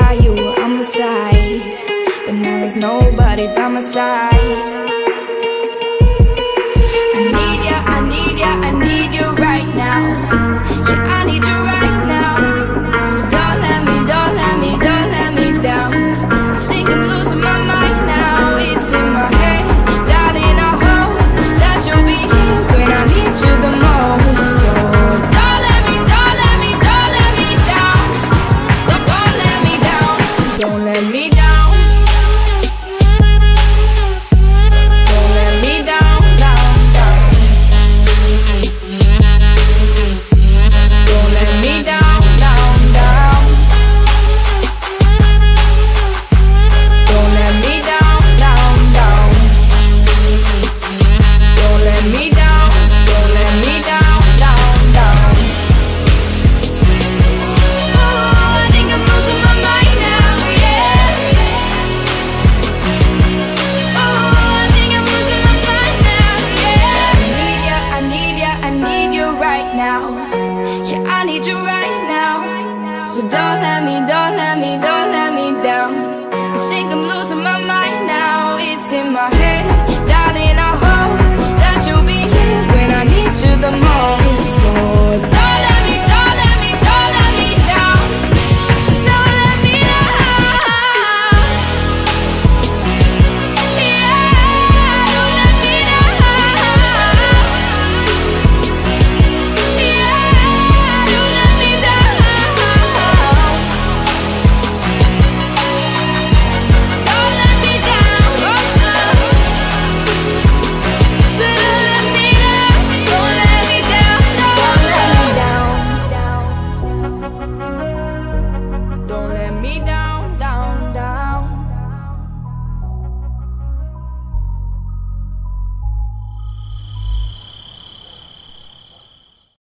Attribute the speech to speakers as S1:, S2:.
S1: by you, I'm beside, but now there's nobody by my side. I need ya, I need ya, I need you right now. Yeah, I need you right now. So don't let me, don't let me, don't let me down. I think I'm losing my mind now. It's in my head, darling, I hope that you'll be here when I need you the most. So don't let me, don't let me, don't let me down. Don't let me down. Don't let me down. Don't let me down, down, down. Don't let me down, down, down. Don't let me down, down, down. Don't let me down, don't let me down, down, down. Oh, I think I'm losing my mind now, yeah. Oh, I think I'm losing my mind now, yeah. I need ya, I need ya, I need you right now. Yeah, I need you right now. So don't let me, don't let me, don't let me down. I think I'm losing my mind now. It's in my head, darling, I hope that you'll be here when I need you the most. So